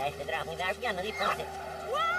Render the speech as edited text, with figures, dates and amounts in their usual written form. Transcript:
este draag moet daar Jan die van zit.